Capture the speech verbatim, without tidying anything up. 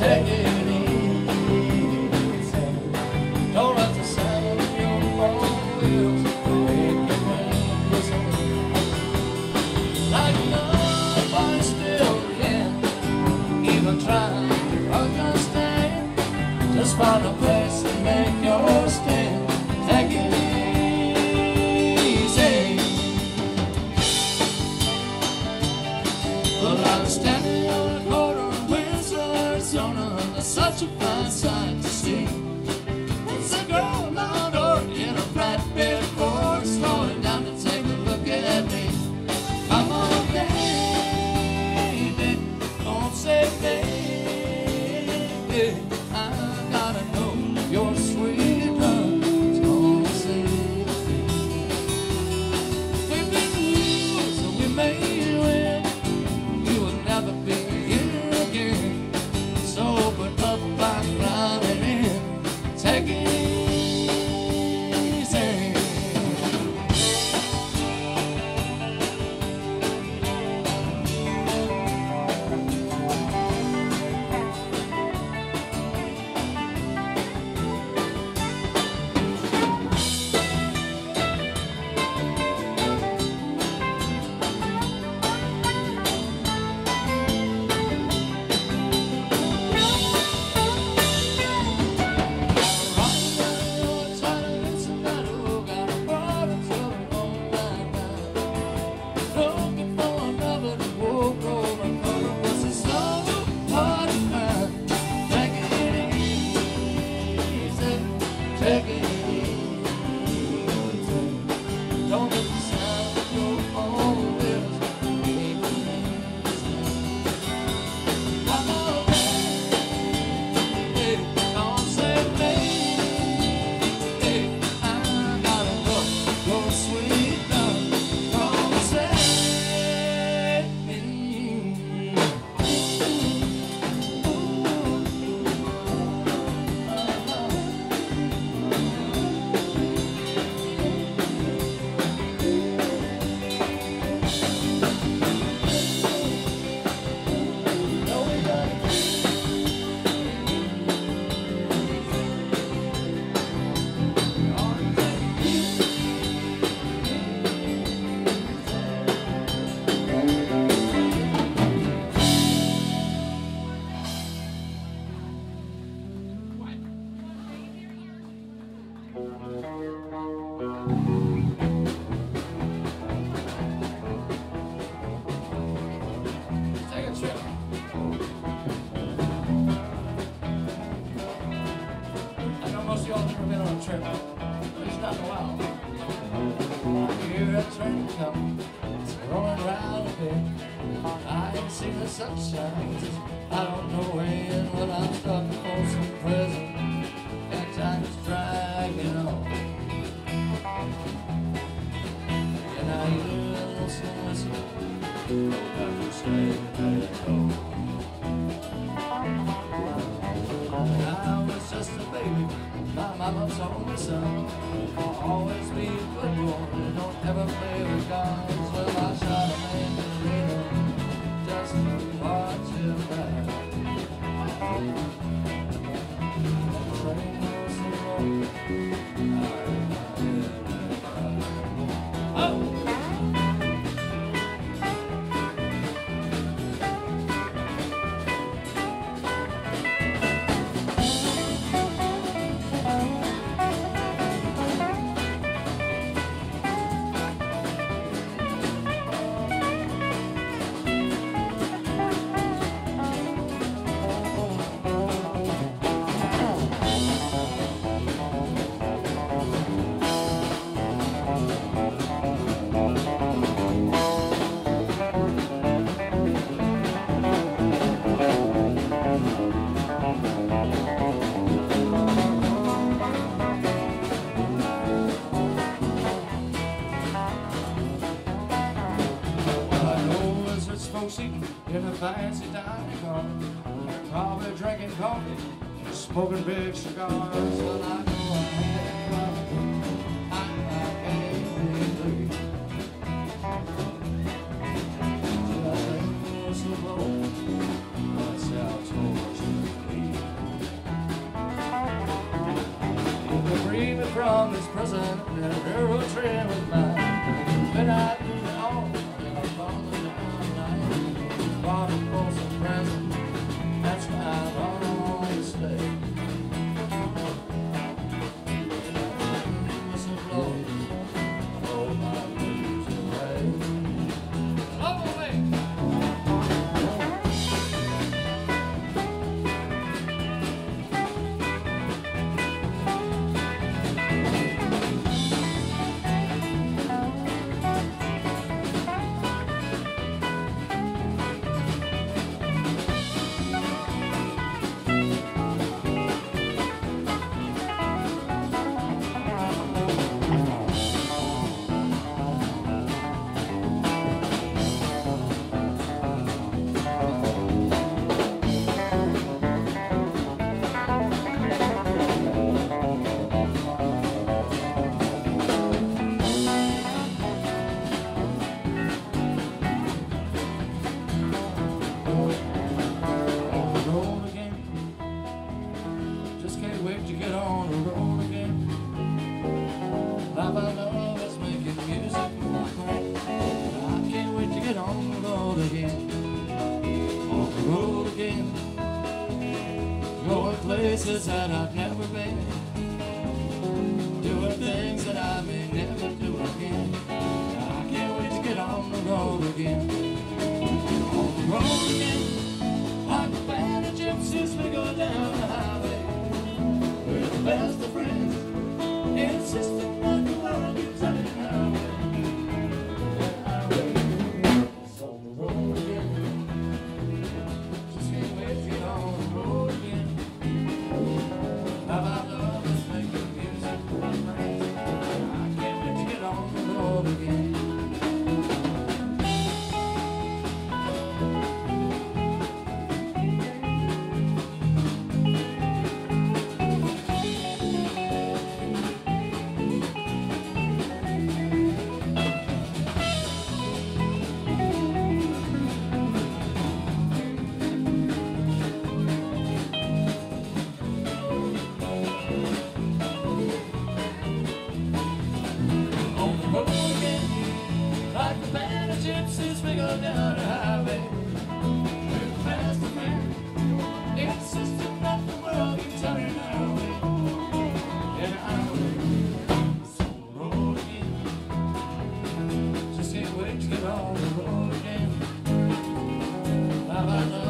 take it easy. Don't let the sound of your four wheels make your brain whistle. Like nobody still can even try to understand. Just find a place and make your stand. Take it easy. Well, I was standing on a corner in Windsor, Arizona. That's such a fine sight to see. It's a girl now door in a flatbed Ford, slowing down to take a look at me. Come on, baby, don't say baby. I gotta know your sweet love is gonna save me. We've been used, so we made it. You will never be here again. So open up by climbing in. Take it easy. Take it easy. Don't let the sound of your four wheels make me easy. Come on, baby, don't say baby. I gotta know your sweet love gonna save me. Take a trip. I know most of y'all have never been on a trip, at least not in a while. Hear a train come, it's rolling around a bit. I ain't seen the sunshine, I don't know when, when I'm stuck in Folsom Prison, and time is dragging on. And I hear a little whistle, oh, I just stay at home. I was just a baby, my mama's only son. I'll always be a good boy, don't ever play with guns. Well, I shot a man in Reno just to watch him die. The train was so long, I had my head in the fire. Oh! In a fancy dining car, probably drinking coffee, smoking big cigars. Well, I know I had coffee, I, I can't believe. Till I think so low, that's how torture me. from this prison and a railroad train was mine. When I do it all, and I'm falling down line, bobbing for some present, that's why I always stay. Whistle blow, blow my blues away. Blow away. Wait to get on the road again. Life I love is making music with my heart. I can't wait to get on the road again. On the road again. Going places that I've never been. Doing things that I may never do again. I can't wait to get on the road again. On the road again. Like a band of gypsies, we go down the highway. We're the best of friends, insisting that the world keeps turning our way. So on the road again, just can't wait to get on the road again. How about love is making music with my friends. I can't wait to get on the road again. Like the band of gypsies, we go down the highway. We're the best of friends, insisting that the world keeps turning our way. And our way. So on the road again. Just can't wait to get on the road again. Bye bye.